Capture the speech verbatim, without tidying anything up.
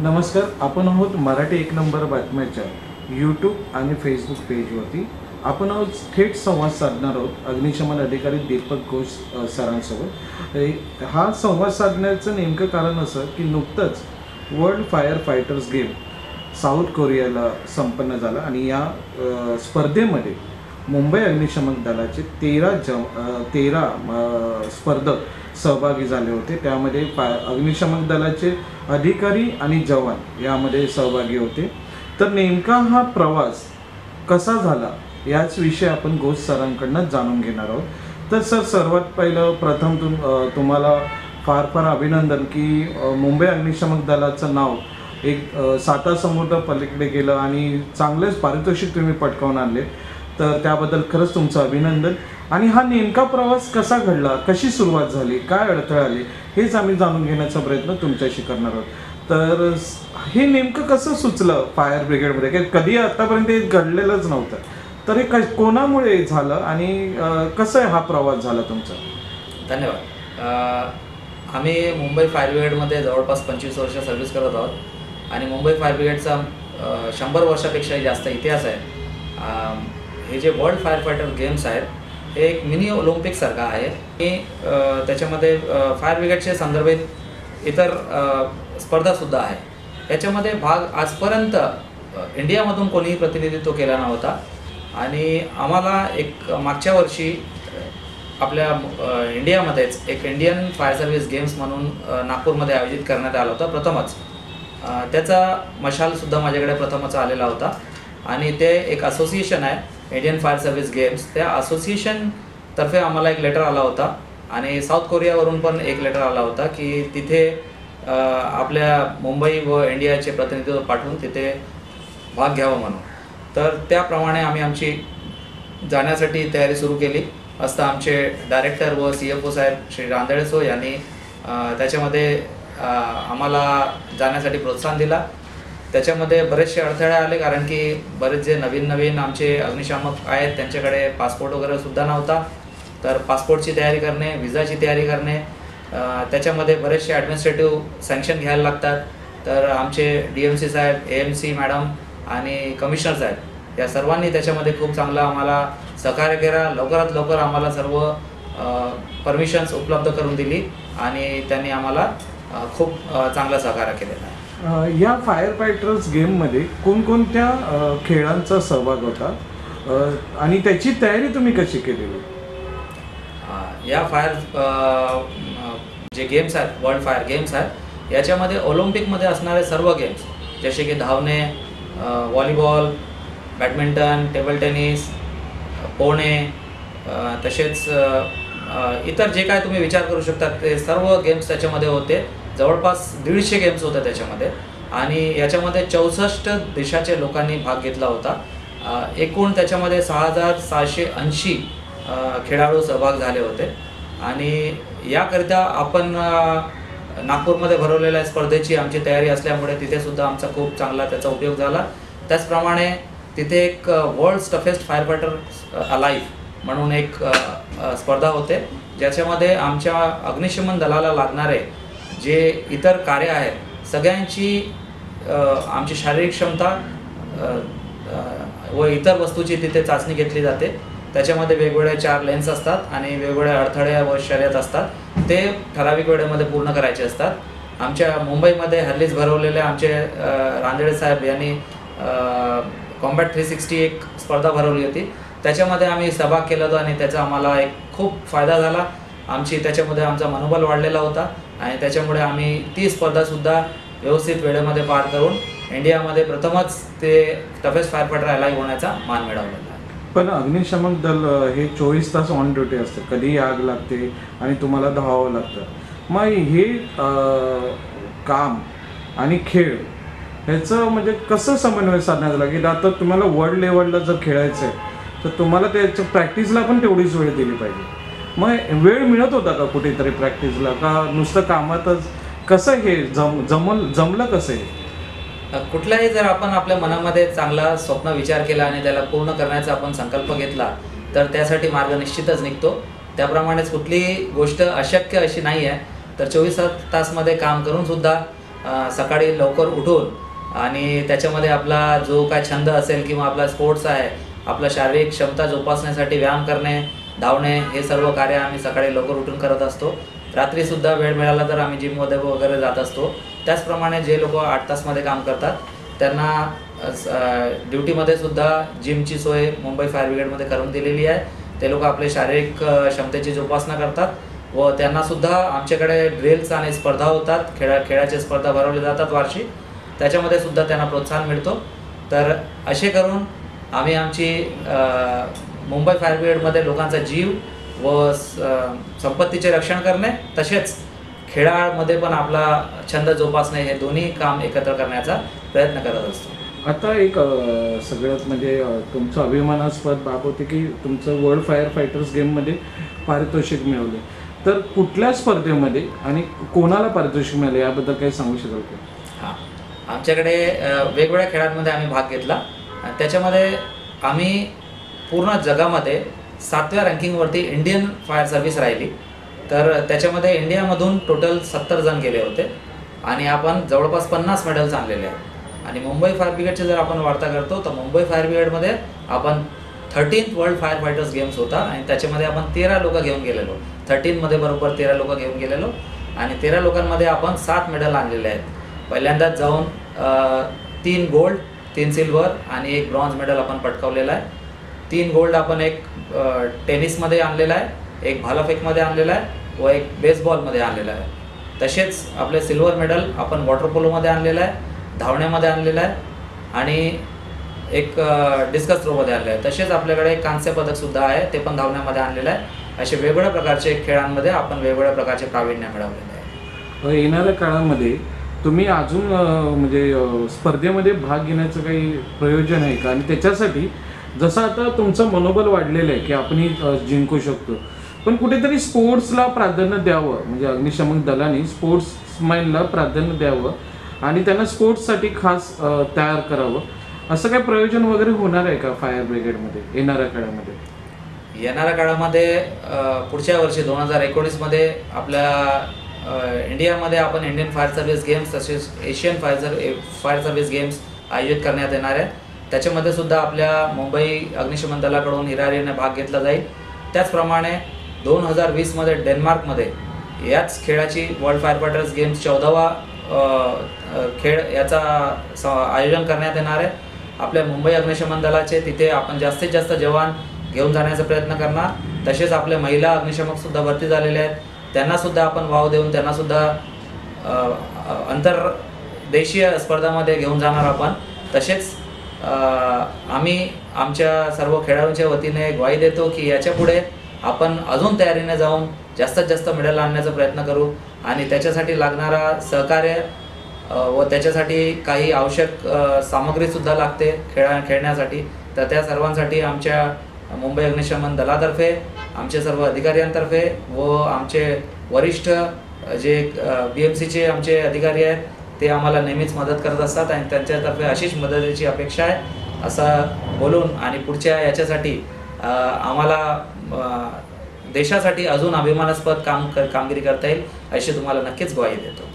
नमस्कार, आपण आहोत मराठी एक नंबर बातम्याच्या यूट्यूब आणि फेसबुक पेजवरती. आपण आहोत थेट संवाद साधणार आहोत अग्निशमन अधिकारी दीपक घोष अ, सरांसोबत. ए, हा संवाद साधण्याचं नेमकं कारण असं की नुकतंच world fire fighters game south कोरियाला संपन्न झाला आणि या अ, स्पर्धेमध्ये मुंबई अग्निशमन दलाचे तेरा जम अ, तेरा अ, स्पर्धक सहभागी झाले होते. त्यामध्ये पा अग्निशमन दलाचे अधिकारी आणि जवान यामध्ये सहभागी होते. तर नेमका हा प्रवास कसा झाला याच विषयी आपण घोष सरांकडनं जाणून घेणार आहोत. तर सर, सर्वात पहिलं प्रथम तुम तुम्हाला फार फार अभिनंदन की मुंबई अग्निशमन दलाचं नाव एक साता समुद्र पलीकडे गेलं आणि चांगलेच पारितोषिक तुम्ही पटकावून आणले. तर त्याबद्दल खरंच तुमचं अभिनंदन. आणि हा नेमका प्रवास कसा घडला, कशी सुरुवात झाली, काय अडथळे आले, हेच आम्ही जाणून घेण्याचा प्रयत्न तुमच्याशी करणार आहोत. तर हे नेमकं कसं सुचलं फायर ब्रिगेडमध्ये, की कधी आतापर्यंत हे घडलेलंच नव्हतं. तर हे क कोणामुळे झालं आणि कसं आहे हा प्रवास झाला तुमचा? धन्यवाद. आम्ही मुंबई फायर ब्रिगेडमध्ये जवळपास पंचवीस वर्ष सर्व्हिस करत आहोत आणि मुंबई फायर ब्रिगेडचा शंभर वर्षापेक्षाही जास्त इतिहास आहे. हे जे वर्ल्ड फायर फायटर गेम्स आहेत हे एक मिनी ऑलिम्पिकसारखं आहे. की त्याच्यामध्ये फायर ब्रिगेडचे संदर्भित इतर स्पर्धासुद्धा आहे. याच्यामध्ये भाग आजपर्यंत इंडियामधून कोणीही प्रतिनिधित्व केला नव्हता आणि आम्हाला एक मागच्या वर्षी आपल्या इंडियामध्येच एक इंडियन फायर सर्व्हिस गेम्स म्हणून नागपूरमध्ये आयोजित करण्यात आला होता प्रथमच. त्याचा मशालसुद्धा माझ्याकडे प्रथमच आलेला होता आणि ते एक असोसिएशन आहे इंडियन फायर सर्व्हिस गेम्स. त्या असोसिएशनतर्फे आम्हाला एक लेटर आला होता आणि साऊथ कोरियावरून पण एक लेटर आला होता की तिथे आपल्या मुंबई व इंडियाचे प्रतिनिधित्व पाठवून तिथे भाग घ्यावा म्हणून. तर त्याप्रमाणे आम्ही आमची जाण्यासाठी तयारी सुरू केली असता आमचे डायरेक्टर व सी एफ ओ साहेब श्री रांदळेसो यांनी त्याच्यामध्ये आम्हाला जाण्यासाठी प्रोत्साहन दिला. त्याच्यामध्ये बरेचसे अडथळे आले कारण की बरेच जे नवीन नवीन आमचे अग्निशामक आहेत त्यांच्याकडे पासपोर्ट वगैरे सुद्धा नव्हता. तर पासपोर्टची तयारी करणे, विजाची तयारी करणे, त्याच्यामध्ये बरेचसे ॲडमिनिस्ट्रेटिव्ह सँक्शन घ्यायला लागतात. तर आमचे डी एम सी साहेब, ए एम सी मॅडम आणि कमिशनर साहेब या सर्वांनी त्याच्यामध्ये खूप चांगलं आम्हाला सहकार्य केला. लवकरात लवकर आम्हाला सर्व परमिशन्स उपलब्ध करून दिली आणि त्यांनी आम्हाला खूप चांगलं सहकार्य केलेलं आहे. या फायर फायटर्स गेममध्ये कोणकोणत्या खेळांचा सहभाग होता आणि त्याची तयारी तुम्ही कशी केलेली? या फायर जे गेम्स आहेत, वर्ल्ड फायर गेम्स आहेत, याच्यामध्ये ऑलिम्पिकमध्ये असणारे सर्व गेम्स जसे की धावणे, व्हॉलीबॉल, बॅडमिंटन, टेबल टेनिस, पोहणे, तसेच इतर जे काय तुम्ही विचार करू शकता ते सर्व गेम्स त्याच्यामध्ये होते. जवळपास दीडशे गेम्स होते त्याच्यामध्ये आणि याच्यामध्ये चौसष्ट देशाचे लोकांनी भाग घेतला होता. एकूण त्याच्यामध्ये सहा हजार सहाशे ऐंशी खेळाडू सहभाग झाले होते आणि याकरिता आपण नागपूरमध्ये भरवलेल्या स्पर्धेची आमची तयारी असल्यामुळे तिथेसुद्धा आमचा खूप चांगला त्याचा उपयोग झाला. त्याचप्रमाणे तिथे एक world toughest fire fighter alive म्हणून एक स्पर्धा होते ज्याच्यामध्ये आमच्या अग्निशमन दलाला लागणारे जे इतर कार्य आहेत सगळ्यांची आमची शारीरिक क्षमता व इतर वस्तूची तिथे चाचणी घेतली जाते. त्याच्यामध्ये वेगवेगळे चार लेन्स असतात आणि वेगवेगळे अडथळे व शर्यत असतात. ते ठराविक वेळेमध्ये पूर्ण करायचे असतात. आमच्या मुंबईमध्ये हल्लीच भरवलेले आमचे रांदळे साहेब यांनी कॉम्बॅट थ्री सिक्स्टी एक स्पर्धा भरवली होती. त्याच्यामध्ये आम्ही सहभाग केला होता आणि त्याचा आम्हाला एक खूप फायदा झाला. आमची त्याच्यामध्ये आमचा मनोबल वाढलेला होता आणि त्याच्यामुळे आम्ही ती स्पर्धासुद्धा व्यवस्थित वेळेमध्ये पार करून इंडियामध्ये प्रथमच ते टफेस्ट फायर फायटर अलाइव्ह होण्याचा मान मिळवलेला आहे. पण अग्निशमन दल हे चोवीस तास ऑन ड्युटी असतं, कधीही आग लागते आणि तुम्हाला धावावं लागतं. मग हे काम आणि खेळ ह्याचं म्हणजे कसं समन्वय साधण्यात आला की आता तुम्हाला वर्ल्ड लेवलला जर खेळायचं आहे तर तुम्हाला त्याच्या प्रॅक्टिसला पण तेवढीच वेळ दिली पाहिजे. मग वेळ मिळत होता का कुठेतरी प्रॅक्टिसला, का नुसतं कामातच? कसं हे जम जमल जमलं कसं आहे? कुठलाही जर आपण आपल्या मनामध्ये चांगला स्वप्न विचार केला आणि त्याला पूर्ण करण्याचा आपण संकल्प घेतला तर त्यासाठी मार्ग निश्चितच निघतो. त्याप्रमाणेच कुठलीही गोष्ट अशक्य अशी नाही आहे. तर चोवीस तासमध्ये काम करूनसुद्धा अ, सकाळी लवकर उठून आणि त्याच्यामध्ये आपला जो काय छंद असेल किंवा आपला स्पोर्ट्स आहे, आपला शारीरिक क्षमता जोपासण्यासाठी व्यायाम करणे, धावणे हे सर्व कार्य आम्ही सकाळी लवकर उठून करत असतो. रात्रीसुद्धा वेळ मिळाला तर आम्ही जिममध्ये वगैरे जात असतो. त्याचप्रमाणे जे लोक आठ तासमध्ये काम करतात त्यांना ड्युटीमध्ये सुद्धा जिमची सोय मुंबई फायर ब्रिगेडमध्ये करून दिलेली आहे. ते लोक आपले शारीरिक अ, क्षमतेची जोपासना करतात व त्यांनासुद्धा आमच्याकडे ड्रिल्स आणि स्पर्धा होतात. खेळा खेळाच्या स्पर्धा भरवल्या जातात वार्षिक, त्याच्यामध्ये सुद्धा त्यांना प्रोत्साहन मिळतो. तर असे करून आम्ही आमची अ, मुंबई फायर ब्रिगेडमध्ये लोकांचा जीव व स- अ, संपत्तीचे रक्षण करणे तसेच खेळामध्ये पण आपला छंद जोपासणे हे दोन्ही काम एकत्र करण्याचा प्रयत्न करत असतो. आता एक अ, सगळ्यात म्हणजे अ, तुमचं अभिमानास्पद बाब होते की तुमचं वर्ल्ड फायर फायटर्स गेममध्ये पारितोषिक मिळवले. तर कुठल्या स्पर्धेमध्ये आणि कोणाला पारितोषिक मिळाले याबद्दल काही सांगू शकाल का? हां, आमच्याकडे अ, वेगवेगळ्या खेळांमध्ये आम्ही भाग घेतला. आणि त्याच्यामध्ये आम्ही पूर्ण जगामध्ये सातव्या रँकिंगवरती इंडियन फायर सर्व्हिस राहिली. तर त्याच्यामध्ये इंडियामधून टोटल सत्तर जण गेले होते आणि आपण जवळपास पन्नास मेडल्स आणलेले आहेत. आणि मुंबई फायर ब्रिगेडची जर आपण वार्ता करतो तर मुंबई फायर ब्रिगेडमध्ये आपण thirteenth world fire fighters games होता आणि त्याच्यामध्ये आपण तेरा लोक घेऊन गेलेलो. थर्टीनमध्ये बरोबर तेरा लोक घेऊन गेलेलो आणि तेरा लोकांमध्ये आपण सात मेडल आणलेले आहेत. पहिल्यांदाच जाऊन अ, तीन गोल्ड, तीन सिल्वर आणि एक ब्रॉन्झ मेडल आपण पटकावलेला आहे. तीन गोल्ड आपण एक अ, टेनिसमध्ये आणलेला आहे, एक भालाफेकमध्ये आणलेला आहे व एक बेसबॉलमध्ये आणलेला आहे. तसेच आपले सिल्वर मेडल आपण वॉटर पोलोमध्ये आणलेलं आहे, धावण्यामध्ये आणलेलं आहे आणि एक डिस्कस थ्रोमध्ये आणलं आहे. तसेच आपल्याकडे एक कांस्य पदकसुद्धा आहे, ते पण धावण्यामध्ये आणलेलं आहे. असे वेगवेगळ्या प्रकारचे खेळांमध्ये आपण वेगवेगळ्या प्रकारचे प्रावीण्य मिळवलेले आहे. अ, येणाऱ्या काळामध्ये तुम्ही अजून अ, म्हणजे अ, स्पर्धेमध्ये भाग घेण्याचं काही प्रयोजन आहे का? आणि त्याच्यासाठी जसं आता तुमचं मनोबल वाढलेलं आहे की आपण अ, जिंकू शकतो, पण कुठेतरी स्पोर्ट्सला प्राधान्य द्यावं, म्हणजे अग्निशमन दलाने स्पोर्ट्समॅनला प्राधान्य द्यावं आणि त्यांना स्पोर्ट्ससाठी खास अ, तयार करावं, असं काही प्रयोजन वगैरे होणार आहे का फायर ब्रिगेडमध्ये येणाऱ्या काळामध्ये? येणाऱ्या काळामध्ये अ, पुढच्या वर्षी दोन हजार एकोणीसमध्ये आपल्या अ, इंडियामध्ये आपण इंडियन फायर सर्व्हिस गेम्स तसेच एशियन फायर सर्व फायर सर्व्हिस गेम्स आयोजित करण्यात येणार आहे. त्याच्यामध्ये सुद्धा आपल्या मुंबई अग्निशमन दलाकडून हिरारीने भाग घेतला जाईल. त्याचप्रमाणे दोन हजार वीसमध्ये डेन्मार्कमध्ये याच खेळाची वर्ल्ड फायर फायटर्स गेम्स चौदावा खेळ याचा स आयोजन करण्यात येणार आहे. आपल्या मुंबई अग्निशमन दलाचे तिथे आपण जास्तीत जास्त जवान घेऊन जाण्याचा प्रयत्न करणार. तसेच आपल्या महिला अग्निशमकसुद्धा भरती झालेले आहेत, त्यांनासुद्धा आपण वाव देऊन त्यांनासुद्धा अंतरदेशीय स्पर्धामध्ये घेऊन जाणार आपण. तसेच आम्ही आमच्या सर्व खेळाडूंच्या वतीने ग्वाही देतो की याच्यापुढे आपण अजून तयारीने जाऊन जास्तीत जास्त मेडल आणण्याचा प्रयत्न करू आणि त्याच्यासाठी लागणारा सहकार्य व त्याच्यासाठी काही आवश्यक सामग्रीसुद्धा लागते खेळा खेळण्यासाठी. तर त्या सर्वांसाठी आमच्या मुंबई अग्निशमन दलातर्फे, आमचे सर्व अधिकाऱ्यांतर्फे व आमचे वरिष्ठ जे बी एम सीचे आमचे अधिकारी आहेत ते आम्हाला नेहमीच मदत करत असतात आणि त्यांच्यातर्फे अशीच मदतीची अपेक्षा आहे असं बोलून आणि पुढच्या याच्यासाठी आम्हाला देशासाठी अजून अभिमानास्पद काम कामगिरी करता येईल अशी तुम्हाला नक्कीच ग्वाही देतो.